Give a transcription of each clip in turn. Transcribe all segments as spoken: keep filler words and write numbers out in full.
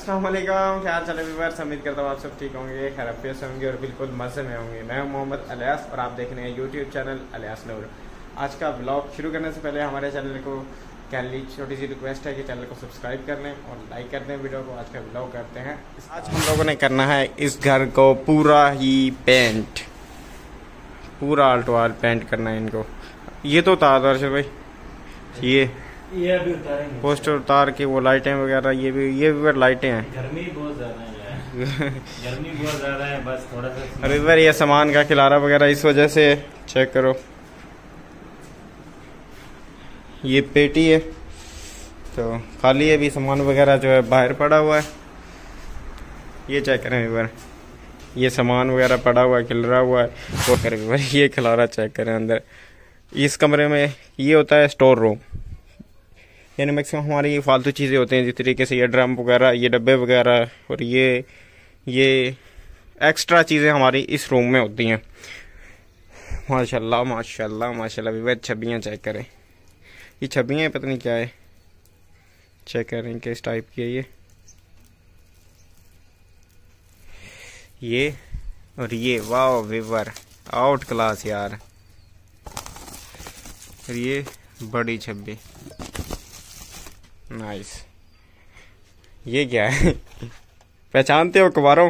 अस्सलाम वालेकुम, क्या हाल चाल है व्यूअर्स। उम्मीद करता हूँ आप सब ठीक होंगे, खैरियत से होंगे और बिल्कुल मज़े में होंगे। मैं हूँ मोहम्मद अलियास और आप देख रहे हैं यूट्यूब चैनल अलियास नूर। आज का ब्लॉग शुरू करने से पहले हमारे चैनल को कैनली छोटी सी रिक्वेस्ट है कि चैनल को सब्सक्राइब कर लें और लाइक कर दें वीडियो को। आज का ब्लॉग करते हैं। आज हम लोगों ने करना है इस घर को पूरा ही पेंट, पूरा आल्टो आल पेंट करना है इनको। ये तो उतार दर्शक भाई, ये ये अभी उतारेंगे। पोस्टर उतार के वो लाइटें वगैरह, ये भी ये भी लाइटें हैं। गर्मी बहुत ज्यादा है गर्मी बहुत ज्यादा है, बस थोड़ा सा। अरे इधर ये सामान का खिलारा वगैरह इस वजह से चेक करो। ये पेटी है तो खाली है, भी सामान वगैरह जो है बाहर पड़ा हुआ है। ये चेक करें इधर, ये सामान वगैरह पड़ा हुआ है, खिलरा हुआ है। वो करें इधर, ये खिलारा चेक करें। अंदर इस कमरे में ये होता है स्टोर रूम, यानी मैक्सिमम हमारी फालतू चीज़ें होती हैं जिस तरीके से ये ड्रम वगैरह, ये डब्बे वगैरह और ये ये एक्स्ट्रा चीज़ें हमारी इस रूम में होती हैं। माशाल्लाह माशाल्लाह माशाल्लाह। भी छब्बियाँ चेक करें, ये छब्बियाँ पता नहीं क्या है, चेक करें किस टाइप की है ये ये और ये। वाह विवर, आउट क्लास यार। और ये बड़ी छब्बी, नाइस। ये क्या है पहचानते हो कबारों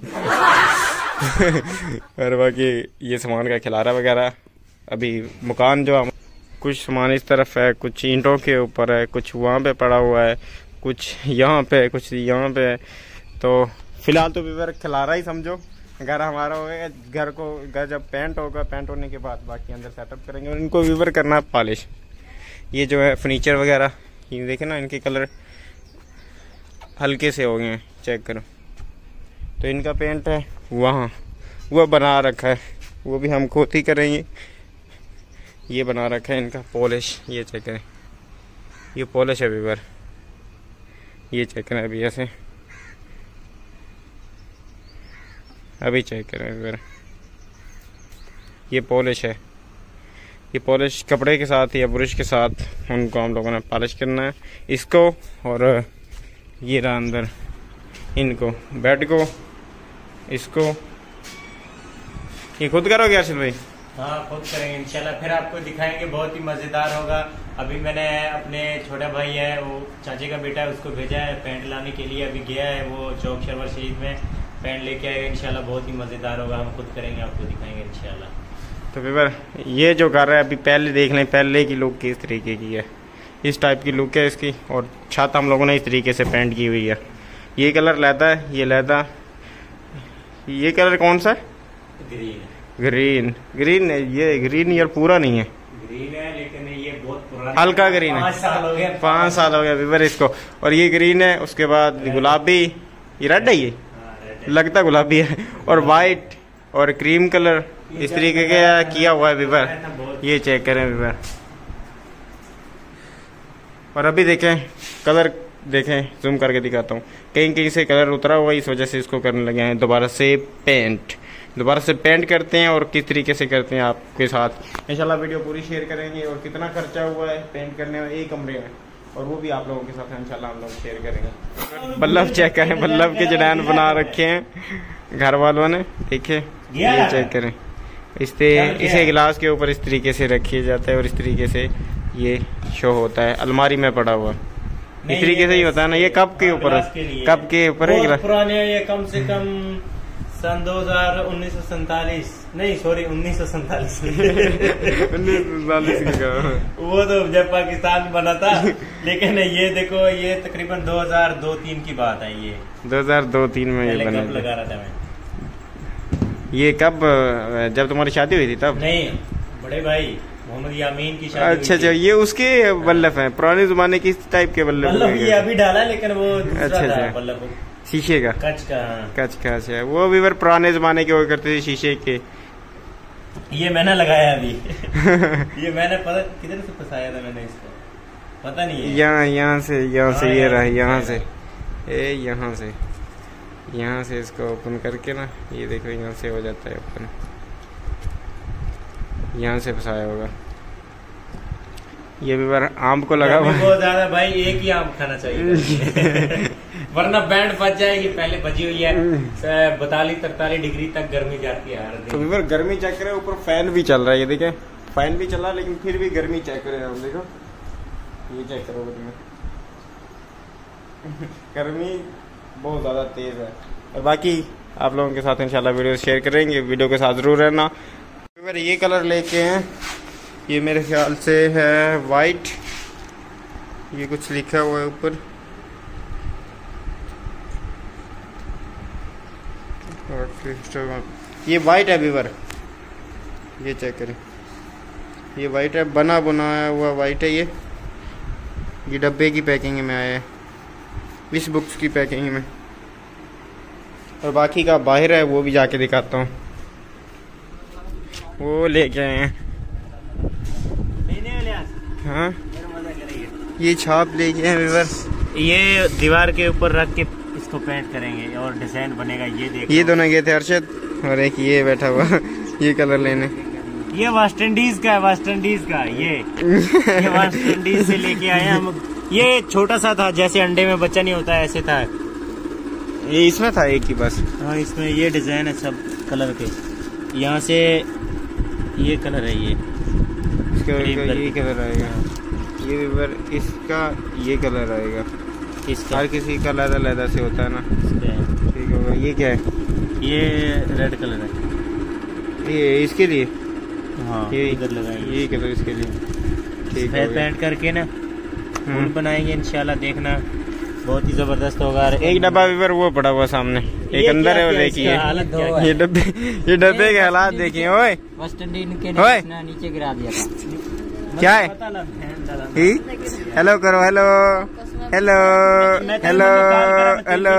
और बाकी ये सामान का खिलारा वगैरह। अभी मकान जो कुछ सामान इस तरफ है, कुछ ईंटों के ऊपर है, कुछ वहाँ पे पड़ा हुआ है, कुछ यहाँ पे, कुछ यहाँ पे है। तो फिलहाल तो विवर खिलारा ही समझो। घर हमारा होगा, घर को घर जब पेंट होगा, पेंट होने के बाद बाकी अंदर सेटअप करेंगे और इनको विवर करना है पॉलिश। ये जो है फर्नीचर वगैरह, ये देखे ना, इनके कलर हल्के से हो गए हैं, चेक करो। तो इनका पेंट है वहाँ, वो बना रखा है, वो भी हम खुद ही करेंगे। ये बना रखा है इनका पॉलिश, ये चेक करें, ये पॉलिश है व्यूअर, ये चेक करें अभी ऐसे, अभी चेक करें व्यूअर, ये पॉलिश है। ये पॉलिश कपड़े के साथ या ब्रश के साथ उनको हम लोगों ने पॉलिश करना है इसको। और ये रहा अंदर इनको, बेड को, इसको। ये खुद करोगे अर्शद भाई? हाँ खुद करेंगे इंशाल्लाह, फिर आपको दिखाएंगे, बहुत ही मजेदार होगा। अभी मैंने अपने छोटा भाई है, वो चाचे का बेटा है, उसको भेजा है पेंट लाने के लिए। अभी गया है वो चौक शरवर शहीद में, पेंट लेके आएगा इंशाल्लाह, बहुत ही मजेदार होगा। हम खुद करेंगे, आपको दिखाएंगे इंशाल्लाह। तो फिर ये जो कर रहा है अभी पहले देख लें, पहले की लुक किस तरीके की है, इस टाइप की लुक है इसकी। और छत हम लोगों ने इस तरीके से पेंट की हुई है। ये कलर लैदा है, ये लैदा। ये कलर कौन सा है? ग्रीन। ग्रीन ग्रीन है ये, ग्रीन यार पूरा नहीं है, ग्रीन है लेकिन ये बहुत पुराना, हल्का ग्रीन है। पाँच साल हो गए, पाँच साल हो गया विवर इसको। और ये ग्रीन है, उसके बाद गुलाबी, ये रेड है, ये लगता गुलाबी है। और वाइट और क्रीम कलर इस तरीके का किया हुआ है विवर, ये चेक करें विवर। और अभी देखें कलर, देखें जूम करके दिखाता हूँ, कहीं कहीं से कलर उतरा हुआ है, इस वजह से इसको करने लगे हैं दोबारा से पेंट। दोबारा से पेंट करते हैं और किस तरीके से करते हैं आपके साथ इंशाल्लाह वीडियो पूरी शेयर करेंगे। और कितना खर्चा हुआ है पेंट करने में एक कमरे में, और वो भी आप लोगों के साथ इंशाल्लाह हम लोग शेयर करेंगे। बल्लभ चेक करें, बल्लभ के जड़ैन बना रखे हैं घर वालों ने, देखिए ये चेक करें। इससे इसे गिलास के ऊपर इस तरीके से रखिए जाता है और इस तरीके से ये शो होता है अलमारी में पड़ा हुआ। इस तरीके से ही होता है ना। ये कप के ऊपर, कप के ऊपर है पुराने, ये कम से कम सन दो हजार उन्नीस सौ सैतालीस नहीं सॉरी उन्नीस सौ सैतालीस उन्नीस सौ सैतालीस का वो तो जब पाकिस्तान बना था। लेकिन ये देखो, ये तकरीबन दो हजार दो तीन की बात है। ये दो हजार दो तीन में ये बना, लगा रहा था मैं। ये कब, जब तुम्हारी शादी हुई थी तब? नहीं, बड़े भाई मोहम्मद यामीन की शादी। अच्छा अच्छा, ये उसके बल्लभ हैं, पुराने जमाने की टाइप के बल्लभ। ये अभी डाला लेकिन वो अच्छा अच्छा बल्लभ शीशे का, कच का। कच का, अच्छा। वो भी पुराने जमाने के हुआ करते थे शीशे के। ये मैंने लगाया अभी ये मैंने पता किधर से फंसाया था मैंने इसको, पता नहीं है। यहाँ यहाँ से, यहाँ से ये रहा, यहाँ से ए यहाँ से यहाँ से इसको ओपन करके ना, ये देखो यहाँ से हो जाता है ओपन, यहाँ से फंसाया होगा। ये भी बार आम को लगा हुआ बहुत ज्यादा भाई, एक ही आम खाना चाहिए वरना बैंड बच जाएगी, पहले बजी हुई है बतालीस तरतालीस डिग्री तक गर्मी जाती है हर दिन। तो वीवर गर्मी चेक करें, ऊपर फैन भी चल रहा है, ये देखें फैन भी चल रहा है, लेकिन फिर भी गर्मी चेक करें आप, देखो ये चेक करो गर्मी गर्मी बहुत ज्यादा तेज है। और बाकी आप लोगों के साथ इंशाल्लाह वीडियो शेयर करेंगे, वीडियो के साथ जरूर रहना। वीवर ये कलर लेके हैं, ये मेरे ख्याल से है वाइट, ये कुछ लिखा हुआ है ऊपर, ये वाइट है वीवर, ये चेक करें, ये वाइट है, बना बनाया हुआ वाइट है। ये ये डब्बे की पैकिंग में आया है, इस बुक्स की पैकिंग में। और बाकी का बाहर है, वो भी जाके दिखाता हूँ, वो लेके आए हैं। हाँ ये छाप लेके आए वीवर, ये दीवार के ऊपर रख के इसको पेंट करेंगे और डिजाइन बनेगा। ये देखो, ये दोनों गए थे अरशद और एक ये बैठा हुआ ये कलर लेने। ये वेस्ट इंडीज का है, वेस्ट इंडीज का ये ये वेस्ट इंडीज से लेके आए हम। ये छोटा सा था, जैसे अंडे में बच्चा नहीं होता ऐसे था, ये इसमें था एक ही बस। हाँ इसमें ये डिजाइन है सब कलर के, यहाँ से ये कलर है, ये ये कलर आएगा, ये वीवर इसका ये कलर आएगा, इसका हर किसी का अलग अलग से होता है ना। ठीक होगा। ये क्या है? ये रेड कलर है, ये इसके लिए। हाँ ये इधर लगाएंगे, ये कलर इसके लिए। ठीक है, पेंट करके ना फूल बनाएंगे इंशाल्लाह, देखना बहुत ही जबरदस्त होगा। एक डब्बा वीवर वो पड़ा हुआ सामने, एक अंदर है वो, देखिए ये डब्बे ये डब्बे के हालात देखिए। ओए वेस्ट इंडीज के ओए नीचे गिरा दिया था, क्या है? हेलो करो, hello hello hello hello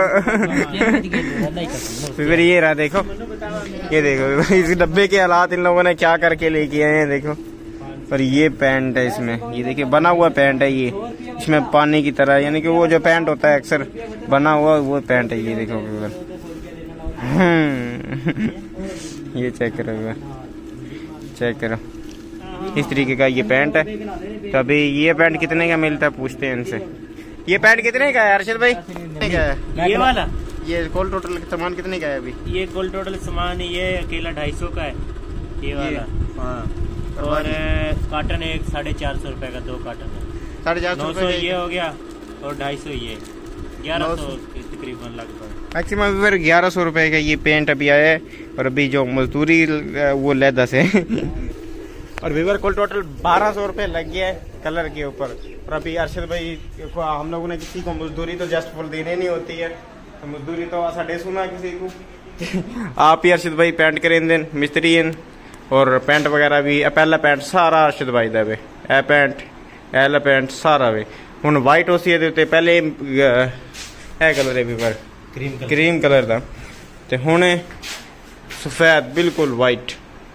viewer ये रहा, देखो ये देखो इस डब्बे के हालात इन लोगों ने क्या करके लेके आए हैं, देखो। और ये पैंट है इसमें, ये देखिए बना हुआ पैंट है, ये इसमें पानी की तरह, यानी कि वो जो पैंट होता है अक्सर बना हुआ वो पैंट है, ये देखो वीवर। ये चेक करो वीवर, चेक करो, इस तरीके का ये पैंट है। तो अभी ये पैंट कितने का मिलता है पूछते हैं इनसे। ये पैंट कितने का है अरशद भाई? कितने का है ये वाला? ये कुल टोटल सामान कितने का है अभी? ये कुल टोटल सामान ये अकेला ढाई सौ का है, ये वाला। हाँ और काटन एक साढ़े चार सौ रुपए का, दो काटन है साढ़े चार सौ रुपए ये हो गया, और ढाई सौ ये ग्यारह सौ तकरीबन लगभग। मैक्सिमम वीवर ग्यारह सौ रुपए का ये पेंट अभी आया है, और अभी जो मजदूरी वो लेदा से और वीवर कुल टोटल बारह सौ रुपए लग गया है कलर के ऊपर। और अभी अरशद भाई को हम लोगों ने किसी को मजदूरी तो जस्ट फुल देने नहीं होती है, तो मजदूरी तो साढ़े सुना किसी को आप ही अरशद भाई पेंट करें दिन मिस्त्री इन, और पेंट वगैरह भी पहला पेंट सारा अरशद भाई दा वे, ए पेंट एल पेंट सारा वे। हुण वाइट उसी दे उत्ते पहले ए कलर है viewer cream colour, cream colour दा, ते हुण सफेद बिल्कुल वाइट।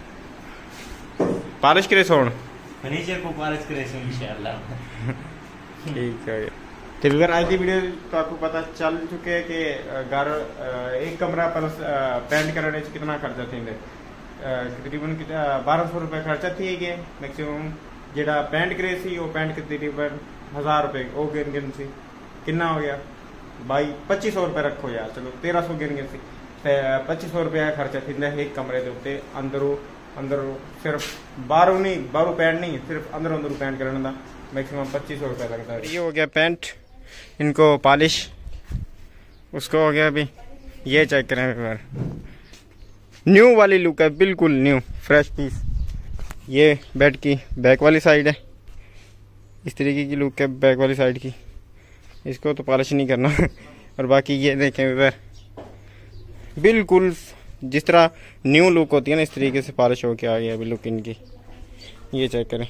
पालिश करे सोन फर्नीचर को पालिश करे सोन इंशाल्लाह। ठीक है। तो वीवर आज की वीडियो तो आपको पता चल चुके हैं कि घर एक कमरा प्लस पेंट करने से कितना खर्चा थी, तकरीबन बारह सौ रुपये खर्चा थी गए मैक्सिमम। जेड़ा पेंट करे सी वो पेंट के तकरीबन हजार रुपये वो गिन गिन सी कितना हो गया भाई पच्चीस सौ रुपये रखो यार, चलो तेरह सौ गिन गिन सी पच्चीस सौ रुपये का खर्चा थी एक कमरे के उत्ते। अंदरों अंदरों सिर्फ बाहरों नहीं, बाहरों पेंट नहीं, सिर्फ अंदरों अंदरों पेंट करने का मैक्सिमम पच्चीस सौ रुपये लगता है। ये हो गया पेंट, इनको पॉलिश, उसको हो गया अभी ये चेक करें वीवर, न्यू वाली लुक है, बिल्कुल न्यू फ्रेश पीस। ये बेड की बैक वाली साइड है, इस तरीके की लुक है बैक वाली साइड की, इसको तो पॉलिश नहीं करना और बाकी ये देखें वीवर बिल्कुल जिस तरह न्यू लुक होती है ना, इस तरीके से पॉलिश होके आ गया अभी लुक इनकी। ये चेक करें।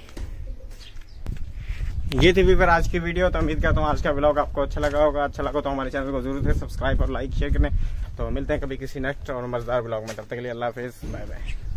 ये थी वीवर आज की वीडियो। तो उम्मीद करता हूँ आज का व्लॉग आपको अच्छा लगा होगा। अच्छा लगा तो हमारे चैनल को जरूर से सब्सक्राइब और लाइक शेयर करें। तो मिलते हैं कभी किसी नेक्स्ट और मजेदार व्लॉग में, तब तक के लिए अल्लाह हाफिज़, बाय बाय।